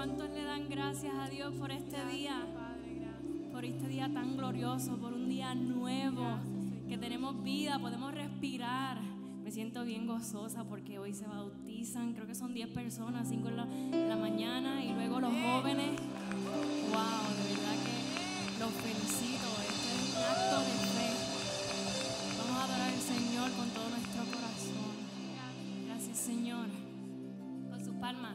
¿Cuántos le dan gracias a Dios por este día? Por este día tan glorioso, por un día nuevo, que tenemos vida, podemos respirar. Me siento bien gozosa porque hoy se bautizan, creo que son 10 personas, 5 en la mañana y luego los jóvenes. Wow, de verdad que los felicito, este es un acto de fe. Vamos a adorar al Señor con todo nuestro corazón. Gracias, Señor. Con sus palmas.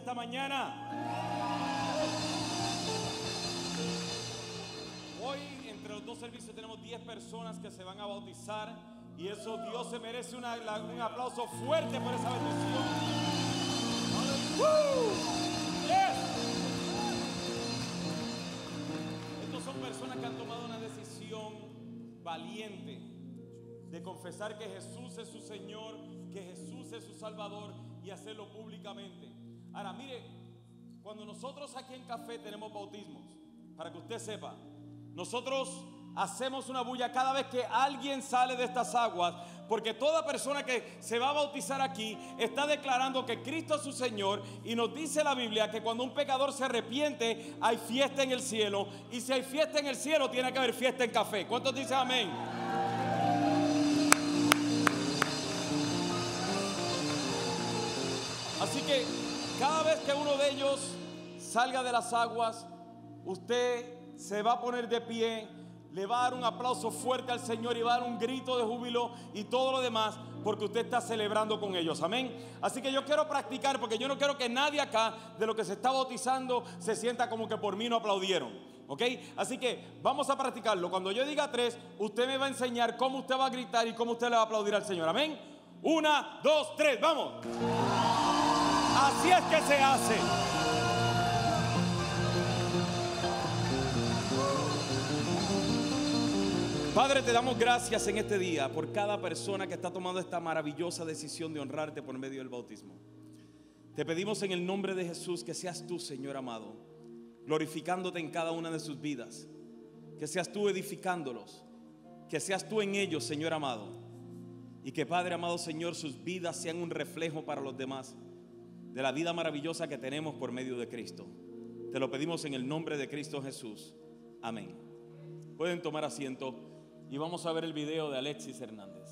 esta mañana? Hoy entre los dos servicios tenemos 10 personas que se van a bautizar y eso Dios se merece un aplauso fuerte por esa bendición. Yes. Estos son personas que han tomado una decisión valiente de confesar que Jesús es su Señor, que Jesús es su Salvador y hacerlo públicamente. Ahora mire, cuando nosotros aquí en Café tenemos bautismos, para que usted sepa, nosotros hacemos una bulla cada vez que alguien sale de estas aguas, porque toda persona que se va a bautizar aquí está declarando que Cristo es su Señor, y nos dice la Biblia que cuando un pecador se arrepiente hay fiesta en el cielo, y si hay fiesta en el cielo tiene que haber fiesta en Café. ¿Cuántos dicen amén? Así que cada vez que uno de ellos salga de las aguas, usted se va a poner de pie, le va a dar un aplauso fuerte al Señor y va a dar un grito de júbilo y todo lo demás, porque usted está celebrando con ellos, amén. Así que yo quiero practicar, porque yo no quiero que nadie acá de lo que se está bautizando se sienta como que por mí no aplaudieron, ¿ok? Así que vamos a practicarlo. Cuando yo diga 3, usted me va a enseñar cómo usted va a gritar y cómo usted le va a aplaudir al Señor, amén. 1, 2, 3, vamos. Así es que se hace. Padre, te damos gracias en este día por cada persona que está tomando esta maravillosa decisión de honrarte por medio del bautismo. Te pedimos en el nombre de Jesús que seas tú, Señor amado, glorificándote en cada una de sus vidas, que seas tú edificándolos, que seas tú en ellos, Señor amado, y que, Padre amado, Señor, sus vidas sean un reflejo para los demás de la vida maravillosa que tenemos por medio de Cristo. Te lo pedimos en el nombre de Cristo Jesús. Amén. Pueden tomar asiento y vamos a ver el video de Alexis Hernández.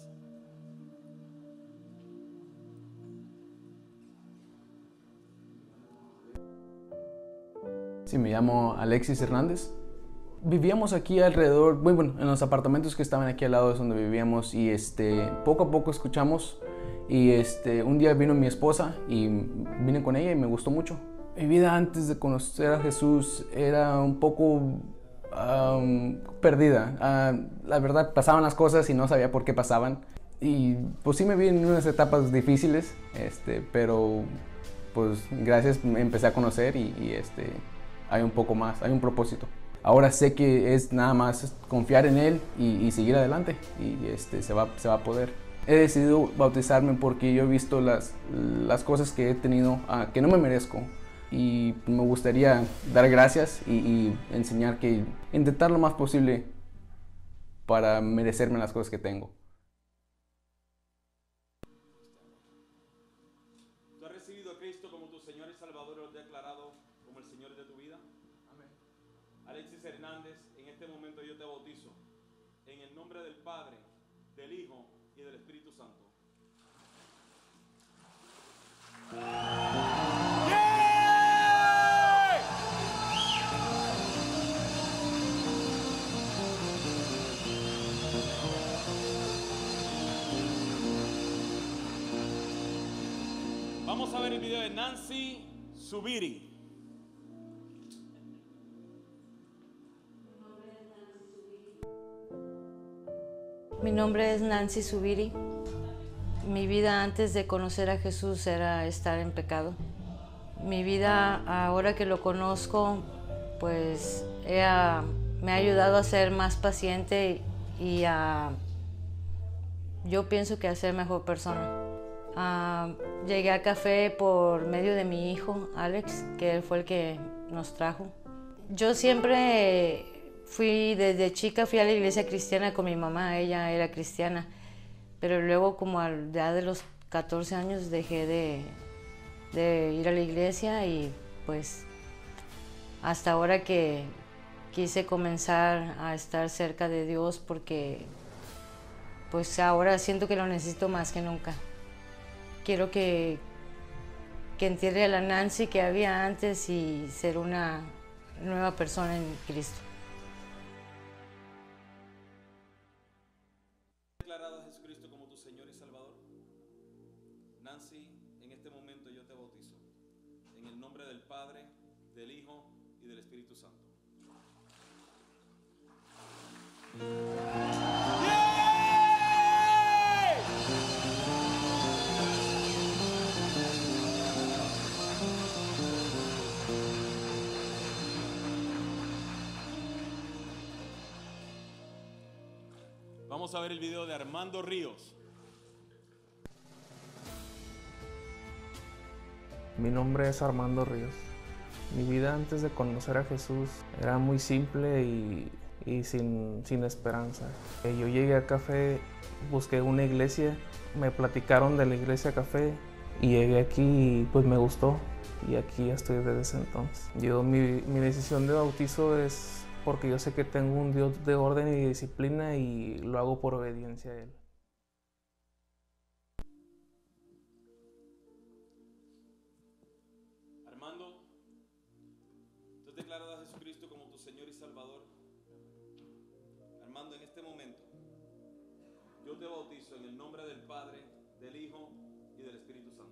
Sí, me llamo Alexis Hernández. Vivíamos aquí alrededor, bueno, en los apartamentos que estaban aquí al lado es donde vivíamos, y poco a poco escuchamos, y un día vino mi esposa y vine con ella y me gustó mucho. Mi vida antes de conocer a Jesús era un poco perdida. La verdad, pasaban las cosas y no sabía por qué pasaban, y pues sí me vi en unas etapas difíciles, pero pues gracias me empecé a conocer y hay un poco más, hay un propósito. Ahora sé que es nada más confiar en Él y seguir adelante, y se va a poder. He decidido bautizarme porque yo he visto las cosas que he tenido que no me merezco, y me gustaría dar gracias y enseñar que intentar lo más posible para merecerme las cosas que tengo. ¿Tú has recibido a Cristo como tu Señor y Salvador y lo has declarado como el Señor de tu vida? Amén. Alexis Hernández, en este momento yo te bautizo en el nombre del Padre, del Hijo y del Espíritu Santo. Vamos a ver el video de Nancy Zubiri. Mi nombre es Nancy Zubiri. Mi vida antes de conocer a Jesús era estar en pecado. Mi vida ahora que lo conozco, pues me ha ayudado a ser más paciente y yo pienso que a ser mejor persona. Llegué a Café por medio de mi hijo, Alex, que él fue el que nos trajo. Yo siempre desde chica fui a la iglesia cristiana con mi mamá, ella era cristiana, pero luego como a la edad de los 14 años dejé de ir a la iglesia, y pues hasta ahora que quise comenzar a estar cerca de Dios, porque pues ahora siento que lo necesito más que nunca. Quiero que entierre a la Nancy que había antes y ser una nueva persona en Cristo. ¿Declarado a Jesucristo como tu Señor y Salvador? Nancy, en este momento yo te bautizo en el nombre del Hijo y del Espíritu Santo. Vamos a ver el video de Armando Ríos. Mi nombre es Armando Ríos. Mi vida antes de conocer a Jesús era muy simple y sin esperanza. Yo llegué a Café, busqué una iglesia, me platicaron de la iglesia Café y llegué aquí y pues me gustó y aquí estoy desde ese entonces. Mi decisión de bautizo es porque yo sé que tengo un Dios de orden y disciplina y lo hago por obediencia a Él. Armando, ¿tú has declarado a Jesucristo como tu Señor y Salvador? Armando, en este momento, yo te bautizo en el nombre del Padre, del Hijo y del Espíritu Santo.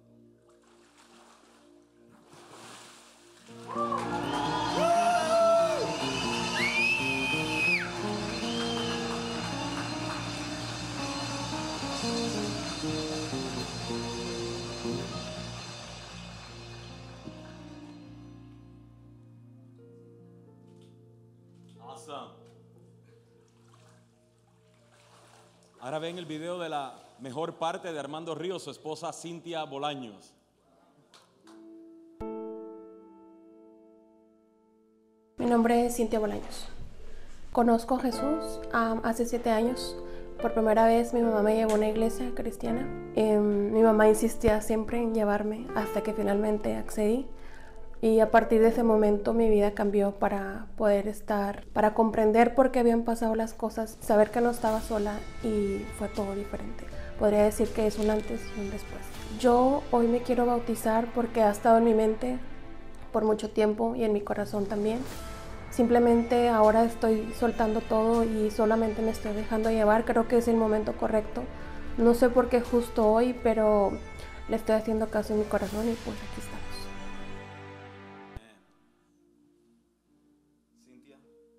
Awesome. Ahora ven el video de la mejor parte de Armando Ríos, su esposa Cintia Bolaños. Mi nombre es Cintia Bolaños. Conozco a Jesús hace 7 años. Por primera vez mi mamá me llevó a una iglesia cristiana. Mi mamá insistía siempre en llevarme hasta que finalmente accedí. Y a partir de ese momento mi vida cambió para poder para comprender por qué habían pasado las cosas, saber que no estaba sola y fue todo diferente. Podría decir que es un antes y un después. Yo hoy me quiero bautizar porque ha estado en mi mente por mucho tiempo y en mi corazón también. Simplemente ahora estoy soltando todo y solamente me estoy dejando llevar. Creo que es el momento correcto. No sé por qué justo hoy, pero le estoy haciendo caso en mi corazón y pues aquí estamos. Cintia,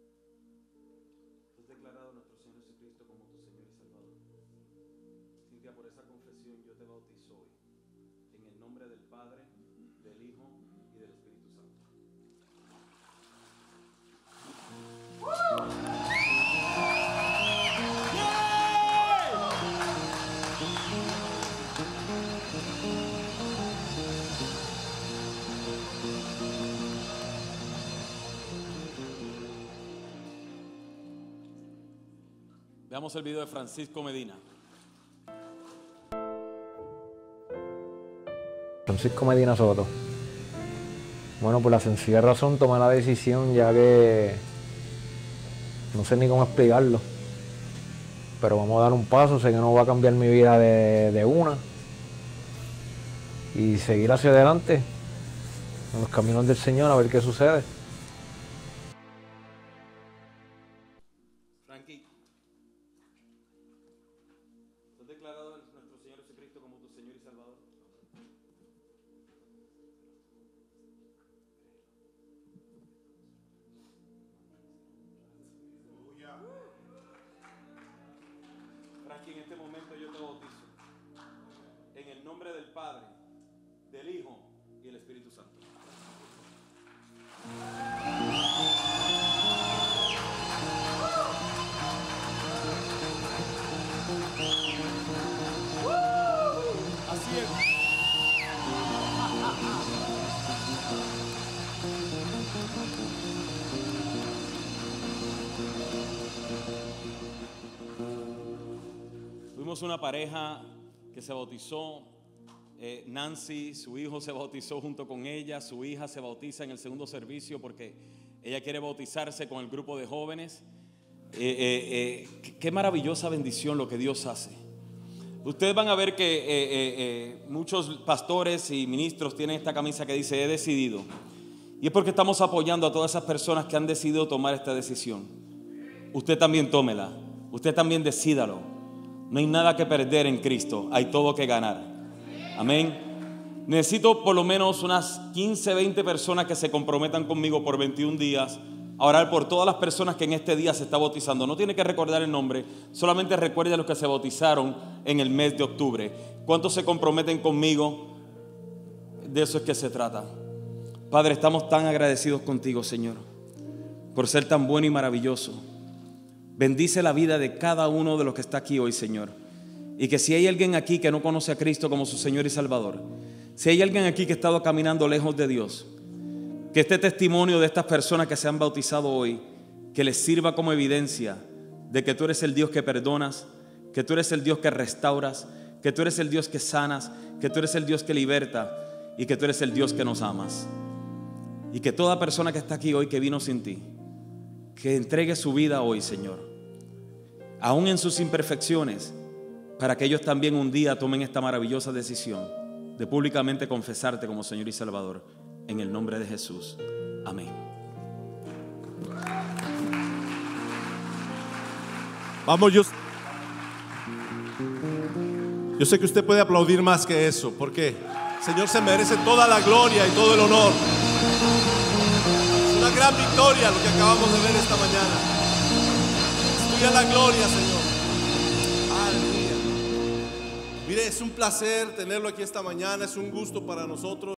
¿has declarado a nuestro Señor Jesucristo como tu Señor y Salvador? Cintia, por esa confesión yo te bautizo hoy en el nombre del Padre, del Hijo y del Espíritu Santo. Veamos el video de Francisco Medina. Francisco Medina Soto. Bueno, por la sencilla razón tomé la decisión, ya que no sé ni cómo explicarlo, pero vamos a dar un paso. Sé que no va a cambiar mi vida de una y seguir hacia adelante en los caminos del Señor a ver qué sucede. Frankie, ¿tú has declarado a nuestro Señor Jesucristo como tu Señor y Salvador? Frankie, en este momento yo te bautizo en el nombre del Padre, del Hijo y del Espíritu Santo. Así es. Tuvimos una pareja que se bautizó, Nancy, su hijo se bautizó junto con ella, su hija se bautiza en el segundo servicio porque ella quiere bautizarse con el grupo de jóvenes. Qué maravillosa bendición lo que Dios hace. Ustedes van a ver que muchos pastores y ministros tienen esta camisa que dice: he decidido. Y es porque estamos apoyando a todas esas personas que han decidido tomar esta decisión. Usted también tómela, usted también decídalo. No hay nada que perder en Cristo, hay todo que ganar. Amén. Necesito por lo menos unas 15, 20 personas que se comprometan conmigo por 21 días a orar por todas las personas que en este día se está bautizando. No tiene que recordar el nombre, solamente recuerde a los que se bautizaron en el mes de octubre. ¿Cuántos se comprometen conmigo? De eso es que se trata. Padre, estamos tan agradecidos contigo, Señor, por ser tan bueno y maravilloso. Bendice la vida de cada uno de los que está aquí hoy, Señor. Y que si hay alguien aquí que no conoce a Cristo como su Señor y Salvador, si hay alguien aquí que ha estado caminando lejos de Dios, que este testimonio de estas personas que se han bautizado hoy, que les sirva como evidencia de que tú eres el Dios que perdonas, que tú eres el Dios que restauras, que tú eres el Dios que sanas, que tú eres el Dios que liberta y que tú eres el Dios que nos amas. Y que toda persona que está aquí hoy que vino sin ti, que entregue su vida hoy, Señor, aún en sus imperfecciones, para que ellos también un día tomen esta maravillosa decisión de públicamente confesarte como Señor y Salvador, en el nombre de Jesús. Amén. Vamos, yo sé que usted puede aplaudir más que eso, porque el Señor se merece toda la gloria y todo el honor. Es una gran victoria lo que acabamos de ver esta mañana. Es tuya la gloria, Señor. Aleluya. Mire, es un placer tenerlo aquí esta mañana, es un gusto para nosotros.